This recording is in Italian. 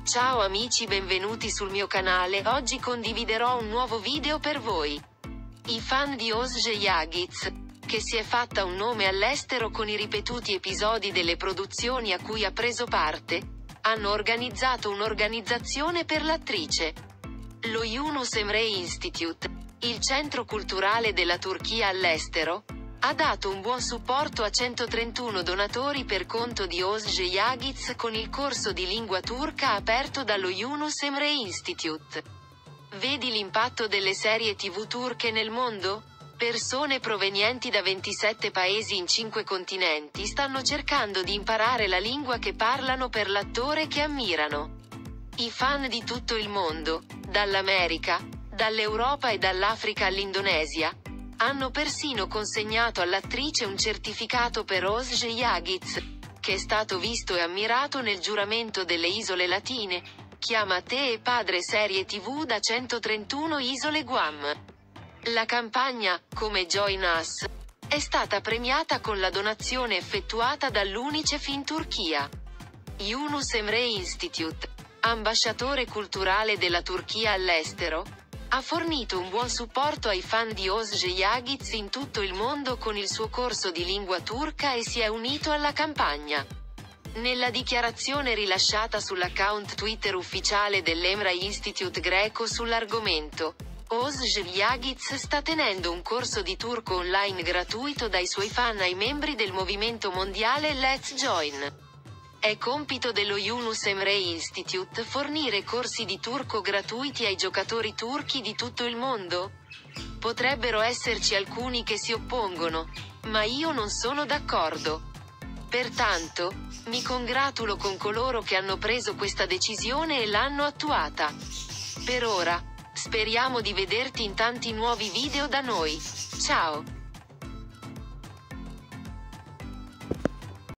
Ciao amici, benvenuti sul mio canale. Oggi condividerò un nuovo video per voi. I fan di Özge Yağız, che si è fatta un nome all'estero con i ripetuti episodi delle produzioni a cui ha preso parte, hanno organizzato un'organizzazione per l'attrice. Lo Yunus Emre Institute, il centro culturale della Turchia all'estero, ha dato un buon supporto a 131 donatori per conto di Özge Yağız con il corso di lingua turca aperto dallo Yunus Emre Institute. Vedi l'impatto delle serie TV turche nel mondo? Persone provenienti da 27 paesi in 5 continenti stanno cercando di imparare la lingua che parlano per l'attore che ammirano. I fan di tutto il mondo, dall'America, dall'Europa e dall'Africa all'Indonesia, hanno persino consegnato all'attrice un certificato per Özge Yağız, che è stato visto e ammirato nel giuramento delle isole latine, Chiama te e padre serie TV da 131 isole Guam. La campagna, come Join Us, è stata premiata con la donazione effettuata dall'UNICEF in Turchia. Yunus Emre Institute, ambasciatore culturale della Turchia all'estero, ha fornito un buon supporto ai fan di Özge Yağız in tutto il mondo con il suo corso di lingua turca e si è unito alla campagna. Nella dichiarazione rilasciata sull'account Twitter ufficiale dell'Emre Institute greco sull'argomento, Özge Yağız sta tenendo un corso di turco online gratuito dai suoi fan ai membri del movimento mondiale Let's Join. È compito dello Yunus Emre Institute fornire corsi di turco gratuiti ai giocatori turchi di tutto il mondo? Potrebbero esserci alcuni che si oppongono, ma io non sono d'accordo. Pertanto, mi congratulo con coloro che hanno preso questa decisione e l'hanno attuata. Per ora, speriamo di vederti in tanti nuovi video da noi. Ciao!